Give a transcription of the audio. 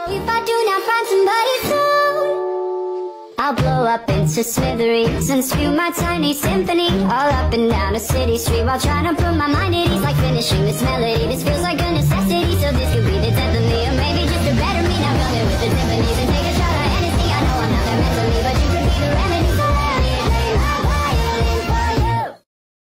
If I do not find somebody soon, I'll blow up into smithereens and spew my tiny symphony all up and down a city street while trying to put my mind at ease, like finishing this melody. This feels